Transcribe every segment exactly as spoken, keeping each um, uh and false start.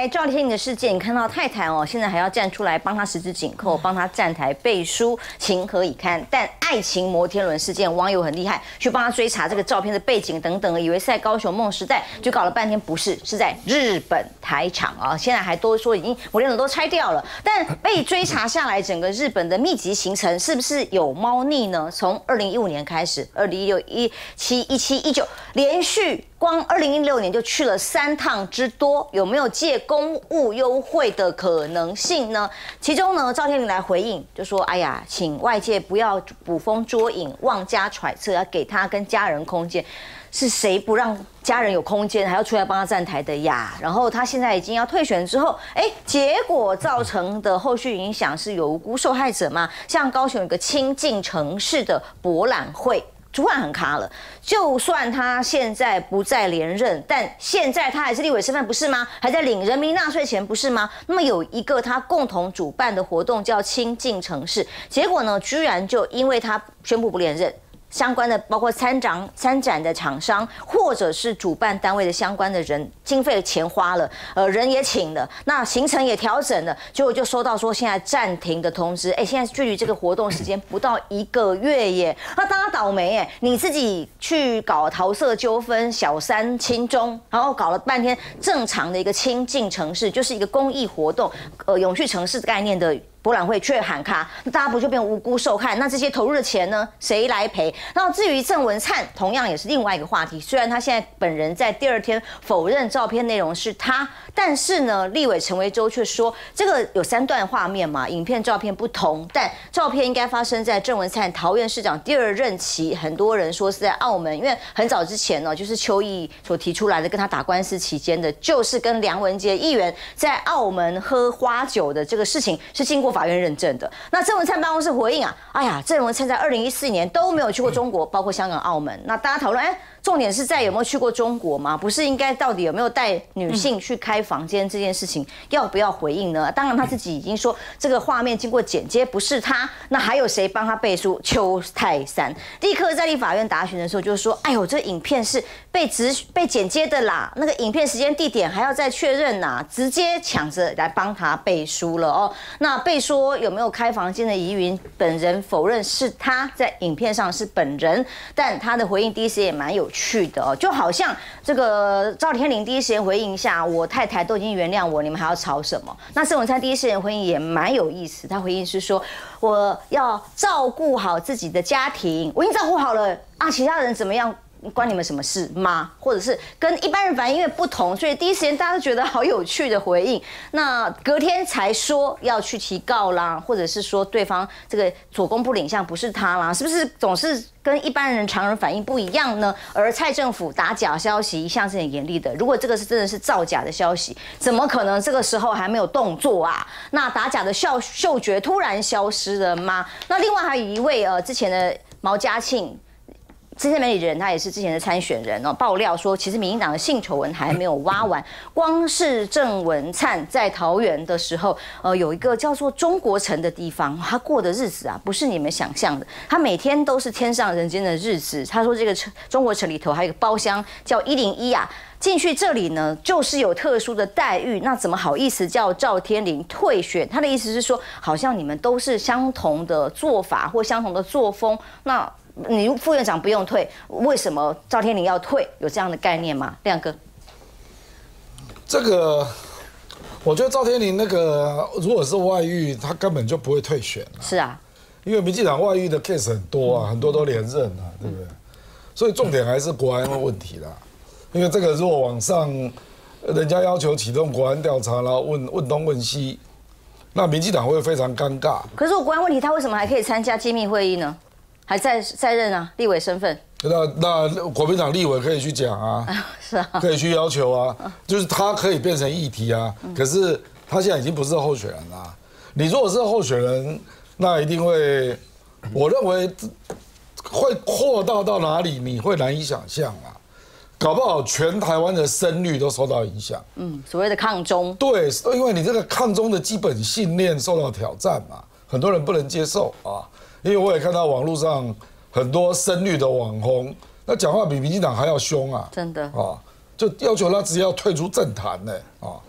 来赵天麟的事件，你看到太太哦，现在还要站出来帮他十指紧扣，帮他站台背书，情何以堪？但爱情摩天轮事件，网友很厉害，去帮他追查这个照片的背景等等，以为是在高雄梦时代，就搞了半天不是，是在日本台场啊。现在还都说已经摩天轮都拆掉了，但被追查下来，整个日本的密集行程是不是有猫腻呢？从二零一五年开始，二零一六、一七、一七、一九，连续。 光二零一六年就去了三趟之多，有没有借公务优惠的可能性呢？其中呢，赵天麟来回应，就说：“哎呀，请外界不要捕风捉影、妄加揣测，要给他跟家人空间。是谁不让家人有空间，还要出来帮他站台的呀？然后他现在已经要退选之后，哎，结果造成的后续影响是有无辜受害者吗？像高雄有个亲近城市的博览会。” 突然很卡了，就算他现在不再连任，但现在他还是立委身份，不是吗？还在领人民纳税钱，不是吗？那么有一个他共同主办的活动叫亲近城市，结果呢，居然就因为他宣布不连任。 相关的包括参展、参展的厂商，或者是主办单位的相关的人，经费钱花了，呃，人也请了，那行程也调整了，结果就收到说现在暂停的通知。哎，现在距离这个活动时间不到一个月耶，那大家倒霉哎，你自己去搞桃色纠纷、小三亲中，然后搞了半天正常的一个亲近城市，就是一个公益活动，呃，永续城市概念的。 博览会却喊卡，那大家不就变无辜受害？那这些投入的钱呢，谁来赔？那至于郑文灿，同样也是另外一个话题。虽然他现在本人在第二天否认照片内容是他，但是呢，立委陈维洲却说，这个有三段画面嘛，影片、照片不同，但照片应该发生在郑文灿桃园市长第二任期。很多人说是在澳门，因为很早之前呢，就是邱毅所提出来的，跟他打官司期间的，就是跟梁文杰议员在澳门喝花酒的这个事情，是经过 法院认证的。那郑文灿办公室回应啊，哎呀，郑文灿在二零一四年都没有去过中国，包括香港、澳门。那大家讨论，哎，重点是在有没有去过中国吗？不是应该到底有没有带女性去开房间这件事情，要不要回应呢？当然他自己已经说这个画面经过剪接不是他，那还有谁帮他背书？邱泰山立刻在立法院答询的时候就说，哎呦，这影片是被直被剪接的啦，那个影片时间、地点还要再确认呐，直接抢着来帮他背书了哦。那背书 说有没有开房间的疑云，本人否认是他在影片上是本人，但他的回应第一时间也蛮有趣的哦，就好像这个赵天麟第一时间回应一下，我太太都已经原谅我，你们还要吵什么？那郑文灿第一时间回应也蛮有意思，他回应是说我要照顾好自己的家庭，我已经照顾好了啊，其他人怎么样？ 关你们什么事吗？或者是跟一般人反应因为不同，所以第一时间大家都觉得好有趣的回应。那隔天才说要去提告啦，或者是说对方这个左公不领相不是他啦，是不是总是跟一般人常人反应不一样呢？而蔡政府打假消息一向是很严厉的，如果这个是真的是造假的消息，怎么可能这个时候还没有动作啊？那打假的嗅嗅觉突然消失了吗？那另外还有一位呃之前的毛嘉庆。 资深媒体人，他也是之前的参选人哦。爆料说，其实民进党的性丑闻还没有挖完。光是郑文灿在桃园的时候，呃，有一个叫做中国城的地方，他过的日子啊，不是你们想象的。他每天都是天上人间的日子。他说，这个城中国城里头还有一个包厢叫一零一啊。 进去这里呢，就是有特殊的待遇，那怎么好意思叫赵天麟退选？他的意思是说，好像你们都是相同的做法或相同的作风，那你副院长不用退，为什么赵天麟要退？有这样的概念吗？亮哥， 这个我觉得赵天麟那个如果是外遇，他根本就不会退选了。 是啊， 因为民进党外遇的 case 很多啊，很多都连任啊，对不对？所以重点还是国安的问题啦。 因为这个，如果网上人家要求启动国安调查，然后问问东问西，那民进党会非常尴尬。 可是我国安问题，他为什么还可以参加机密会议呢？还在在任啊，立委身份。 那那国民党立委可以去讲啊， 是啊， 可以去要求啊，就是他可以变成议题啊。可是他现在已经不是候选人啦。你如果是候选人，那一定会，我认为会扩大到哪里，你会难以想象啊。 搞不好全台湾的声率都受到影响。 嗯，所谓的抗中。对， 因为你这个抗中的基本信念受到挑战嘛，很多人不能接受啊。因为我也看到网络上很多声律的网红，那讲话比民进党还要凶啊， 真的啊，就要求他直接要退出政坛呢啊。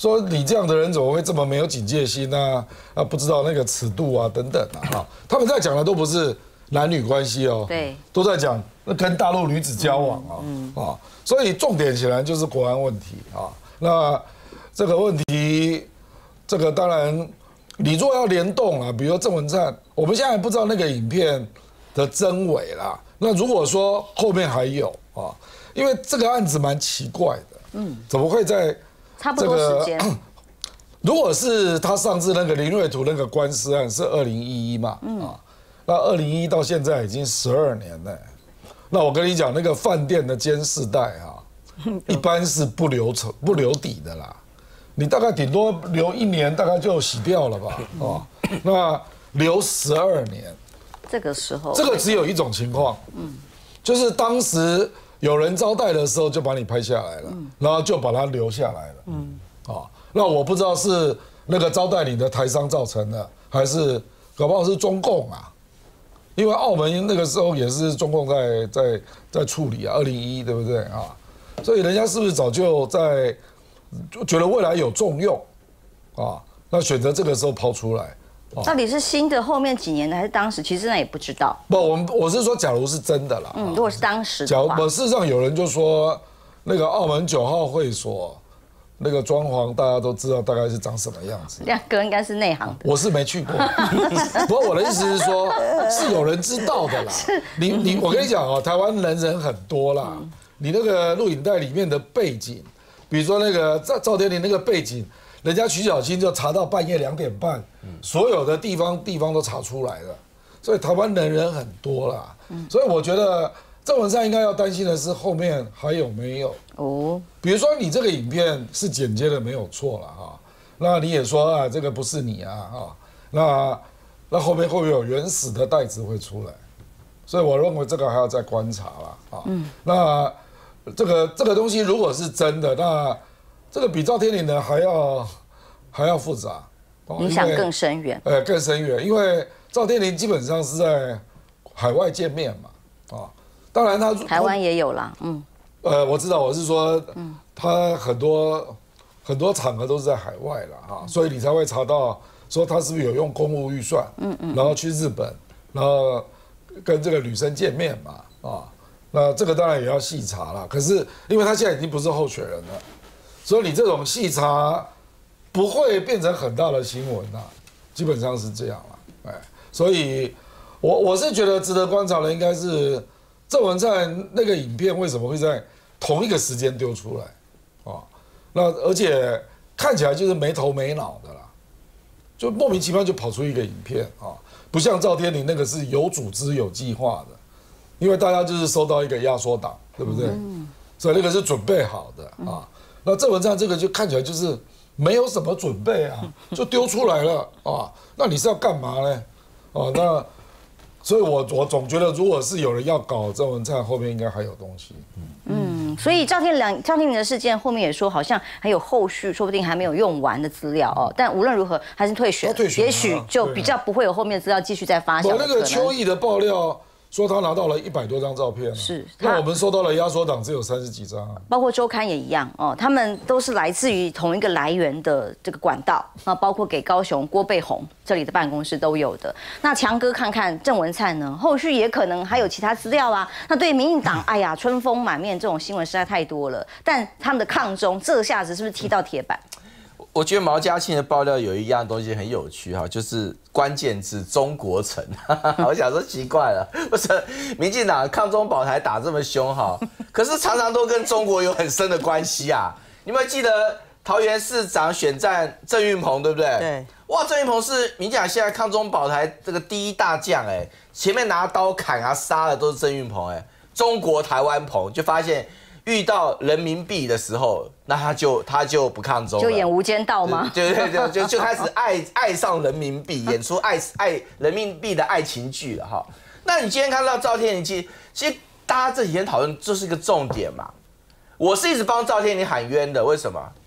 说你这样的人怎么会这么没有警戒心啊？啊，不知道那个尺度啊，等等啊，哈，他们在讲的都不是男女关系哦， 对， 都在讲跟大陆女子交往啊，嗯啊，所以重点显然就是国安问题啊。那这个问题，这个当然，你若要联动啊，比如说郑文灿，我们现在还不知道那个影片的真伪啦。那如果说后面还有啊，因为这个案子蛮奇怪的，嗯，怎么会在差不多时间？ 如果是他上次那个林瑞图那个官司案是二零一一嘛，啊，那二零一到现在已经十二年了。那我跟你讲，那个饭店的监视带啊，一般是不留存不留底的啦。你大概顶多留一年，大概就洗掉了吧？哦，那留十二年。 这个时候， 这个只有一种情况，嗯，就是当时有人招待的时候就把你拍下来了，然后就把它留下来了，嗯，啊，那我不知道是那个招待你的台商造成的，还是搞不好是中共啊，因为澳门那个时候也是中共在在在处理啊，二零一一对不对啊？所以人家是不是早就在就觉得未来有重用啊？那选择这个时候抛出来。 到底是新的后面几年的，还是当时？其实那也不知道。 不，我们我是说，假如是真的啦。 嗯，如果是当时假如的话， 事实上有人就说，那个澳门九号会所那个装潢，大家都知道大概是长什么样子。 亮哥应该是内行的。 我是没去过，不过我的意思是说，是有人知道的啦。你你我跟你讲啊，台湾人人很多啦。你那个录影带里面的背景，比如说那个赵赵天麟那个背景。人家徐小青就查到半夜两点半，所有的地方地方都查出来了，所以台湾人人很多啦，所以我觉得郑文灿应该要担心的是后面还有没有哦，比如说你这个影片是剪接的没有错了哈，那你也说啊这个不是你啊哈，那那后面会不会有原始的袋子会出来？所以我认为这个还要再观察啦啊，那这个这个东西如果是真的，那这个比赵天麟的还要还要复杂， 影响更深远。 呃，更深远，因为赵天麟基本上是在海外见面嘛，啊，当然他台湾也有啦，嗯， 呃，我知道，我是说，他很多很多场合都是在海外了哈，所以你才会查到说他是不是有用公务预算，嗯嗯，然后去日本，然后跟这个女生见面嘛，啊，那这个当然也要细查了。可是因为他现在已经不是候选人了。所以你这种细查不会变成很大的新闻呐，基本上是这样了，哎，所以我我是觉得值得观察的应该是郑文灿那个影片为什么会在同一个时间丢出来，啊，那而且看起来就是没头没脑的啦，就莫名其妙就跑出一个影片啊，不像赵天麟那个是有组织有计划的，因为大家就是收到一个压缩档，对不对？所以那个是准备好的啊。那郑文灿这个就看起来就是没有什么准备啊，就丢出来了啊。那你是要干嘛呢？哦，那所以我我总觉得，如果是有人要搞郑文灿，后面应该还有东西。 嗯，所以赵天麟赵天麟的事件后面也说，好像还有后续，说不定还没有用完的资料哦。但无论如何，还是退选， 退选， 也许就比较不会有后面的资料继续再发酵。 我那个邱毅的爆料。说他拿到了一百多张照片， 是， 那我们收到了压缩档只有三十几张， 包括周刊也一样哦，他们都是来自于同一个来源的这个管道，那包括给高雄郭背红这里的办公室都有的。那强哥看看郑文灿呢，后续也可能还有其他资料啊。那对民进党，哎呀，春风满面这种新闻实在太多了，但他们的抗中这下子是不是踢到铁板？ 我觉得毛嘉庆的爆料有一样东西很有趣哈，就是关键字中国城。我想说奇怪了，不是民进党抗中保台打这么凶哈，可是常常都跟中国有很深的关系啊。你们记得桃园市长选战郑运鹏对不对？ 对。 哇，郑运鹏是民进党现在抗中保台这个第一大将哎，前面拿刀砍啊杀的都是郑运鹏哎，中国台湾鹏就发现。遇到人民币的时候，那他就他就不抗中了， 就演无间道吗？ 对对对，就就开始爱爱上人民币，演出爱爱人民币的爱情剧了哈。那你今天看到赵天麟，其实其实大家这几天讨论这是一个重点嘛。我是一直帮赵天麟喊冤的，为什么？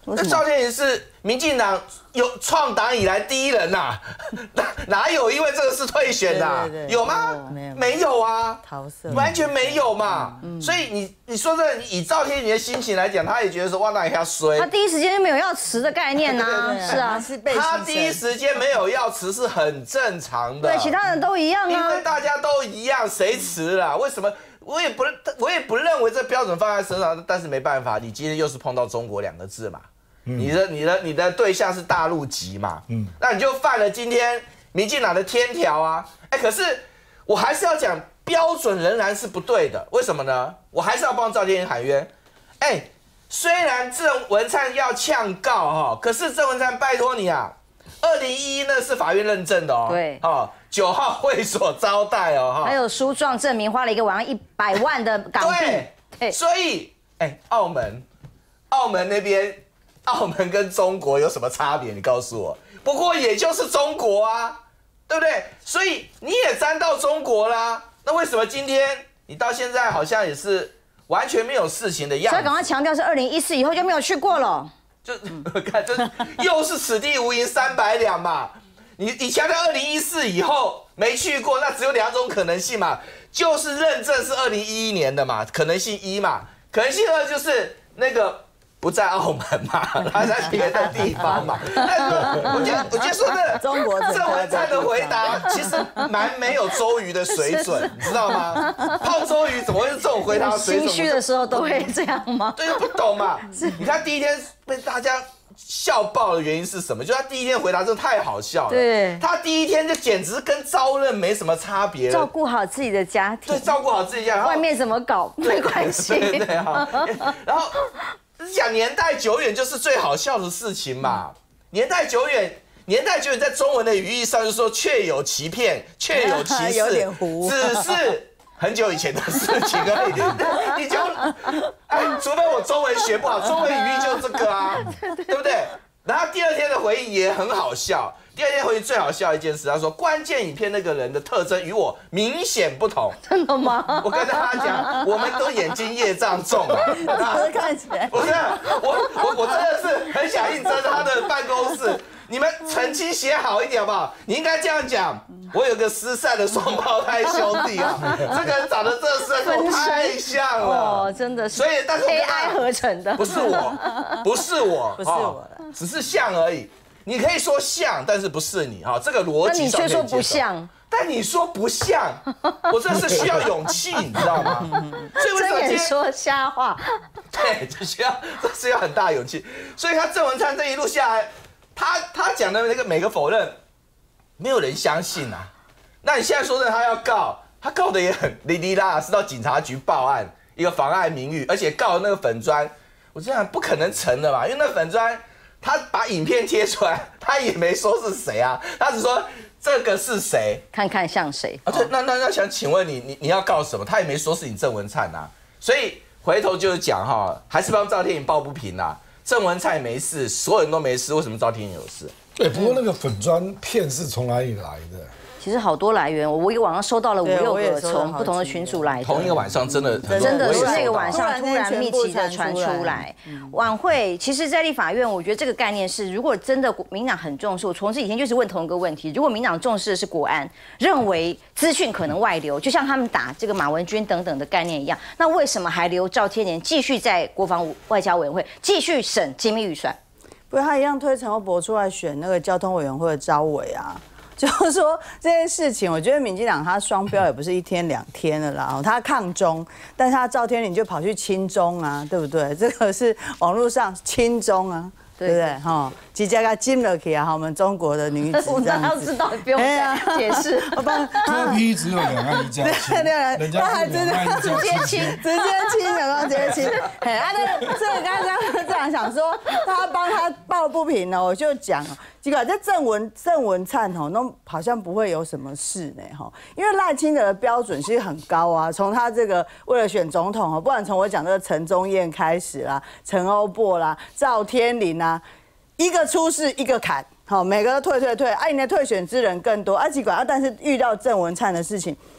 那赵天麟是民进党有创党以来第一人呐、啊，哪哪有因为这个是退选的、啊？ 对对对有吗？ 没有没有啊， 桃色完全没有嘛。嗯、所以你你说这以赵天麟的心情来讲，他也觉得说哇，那也要衰。 他第一时间就没有要辞的概念呐、啊，是啊， 是被他第一时间没有要辞是很正常的。 对，其他人都一样啊， 因为大家都一样，谁辞了？为什么？我也不我也不认为这标准放在身上，但是没办法，你今天又是碰到中国两个字嘛。你的你的你的对象是大陆籍嘛？嗯，那你就犯了今天民进党的天条啊！哎，可是我还是要讲，标准仍然是不对的。为什么呢？我还是要帮赵天麟喊冤。哎，虽然郑文灿要呛告哈，可是郑文灿拜托你啊，二零一一那是法院认证的哦。 对。 哦，九号会所招待哦哈。 还有书状证明花了一个晚上一百万的港币。 对。 对。 所以，哎，澳门，澳门那边。澳门跟中国有什么差别？你告诉我。不过也就是中国啊，对不对？所以你也沾到中国啦。那为什么今天你到现在好像也是完全没有事情的样子？ 所以赶快强调是二零一四以后就没有去过了。 就看，就又是此地无银三百两嘛。你你强调二零一四以后没去过，那只有两种可能性嘛，就是认证是二零一一年的嘛，可能性一嘛，可能性二就是那个。不在澳门嘛，他在别的地方嘛。但是我觉得，我觉得说的中国郑文灿的回答其实蛮没有周瑜的水准，你知道吗？泡周瑜怎么会是这种回答水准？ 心虚的时候都会这样吗？ 对，不懂嘛。你看第一天被大家笑爆的原因是什么？就他第一天回答真的太好笑了。 对， 他第一天就简直跟招认没什么差别了。 照顾好自己的家庭， 对，照顾好自己家庭， 外面怎么搞没关系。 对对哈，然后。讲年代久远就是最好笑的事情嘛。年代久远，年代久远在中文的语义上就是说确有其片，确有其事， 有点糊， 只是很久以前的事情而已。你就，哎，除非我中文学不好，中文语义就这个啊，对不对？然后第二天的回应也很好笑。第二天回应最好笑的一件事，他说关键影片那个人的特征与我明显不同。 真的吗？ 我跟大家讲，我们都眼睛业障重啊， 看起来不是我我我真的是很想应征他的办公室。你们澄清写好一点好不好？你应该这样讲。我有个失散的双胞胎兄弟啊，这个人长得这实在跟我太像了， 哦，真的是。 所以，但是 A I 合成的， 不是我，不是我， 不是我的， 只是像而已。你可以说像，但是不是你哈，这个逻辑上那你却说不像。 但你说不像，我真的是需要勇气，你知道吗？所以为什么今天说瞎话？ 对，这需要这需要很大勇气。所以他郑文灿这一路下来，他他讲的那个每个否认，没有人相信啊。那你现在说的他要告，他告的也很哩哩啦，是到警察局报案，一个妨碍名誉，而且告的那个粉专，我这样不可能成的嘛，因为那粉专他把影片贴出来，他也没说是谁啊，他只说。这个是谁？ 看看像谁？ 啊，对，那那那想请问你，你你要告什么？他也没说是你郑文灿呐、啊，所以回头就是讲哈，还是帮赵天麟抱不平啦。郑文灿没事，所有人都没事，为什么赵天麟有事？ 对，不过那个粉砖片是从哪里来的？ 其实好多来源，我一个晚上收到了五六个从不同的群组来的。 同一个晚上真的真的是那个晚上突然密集的传出来。晚会其实，在立法院，我觉得这个概念是，如果真的民党很重视，我从此以前就是问同一个问题：如果民党重视的是国安，认为资讯可能外流，就像他们打这个马文君等等的概念一样，那为什么还留赵天麟继续在国防外交委员会继续审机密预算？ 不是他一样推陈欧博出来选那个交通委员会的召委啊。就是说这件事情，我觉得民进党他双标也不是一天两天的啦。他抗中，但是他赵天麟就跑去亲中啊，对不对？这个是网络上亲中啊，对不对？哈，直接给亲了起啊，我们中国的女子这样子。 我要知道，不用再解释。 我帮脱批只有两岸一家亲，人家是两岸一家亲， 直接亲，有没有直接亲？哎，啊，那个这个刚刚这样想说，他帮他抱不平呢，我就讲。结果这郑文郑文灿吼，那好像不会有什么事呢吼，因为赖清德的标准其实很高啊。从他这个为了选总统哦，不管从我讲这个陈宗彦开始啦，陈欧珀啦，赵天麟啦，一个出事一个砍，好，每个都退退退，啊，你的退选之人更多，啊，结果啊，但是遇到郑文灿的事情，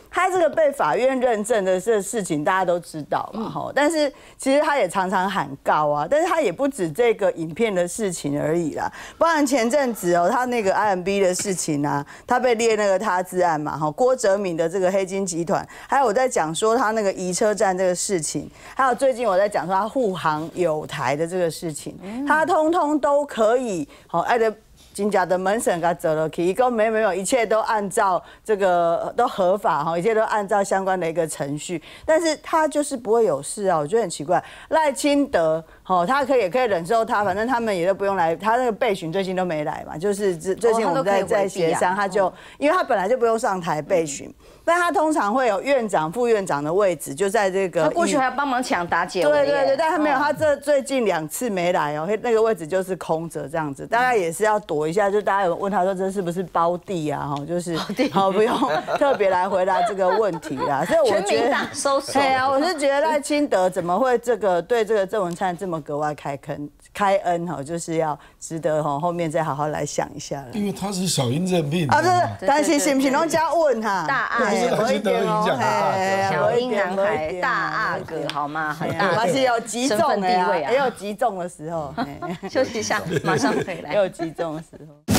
他这个被法院认证的这事情大家都知道嘛，哈、嗯。但是其实他也常常喊告啊，但是他也不止这个影片的事情而已啦，包含前阵子哦，他那个 I M B 的事情啊，他被列那个他治案嘛，哈，郭哲敏的这个黑金集团，还有我在讲说他那个移车站这个事情，还有最近我在讲说他护航友台的这个事情，他通通都可以，好，爱的。金家的门审给他走了去，一共没没有，一切都按照这个都合法哈，一切都按照相关的一个程序，但是他就是不会有事啊，我觉得很奇怪。赖清德哦，他可以也可以忍受他，反正他们也都不用来，他那个备询最近都没来嘛，就是最近我们在在协商，他就因为他本来就不用上台备询。但他通常会有院长、副院长的位置，就在这个。 他过去还要帮忙抢答解围。 对对对，但他没有，他这最近两次没来哦，那个位置就是空着这样子，大概也是要躲一下。就大家有问他说这是不是包地啊？哈，就是好不用特别来回答这个问题啦。所以我觉得，对啊，我是觉得赖清德怎么会这个对这个郑文灿这么格外开坑？开恩哈，就是要值得哈，后面再好好来想一下了。 因为他是小英任命啊，对对，但是是不是拢加问哈？ 大阿哥，一点哦， 小英男孩大阿哥好吗？很大， 而且有极重的呀，也有极重的时候。 休息一下，马上回来。 也有极重的时候。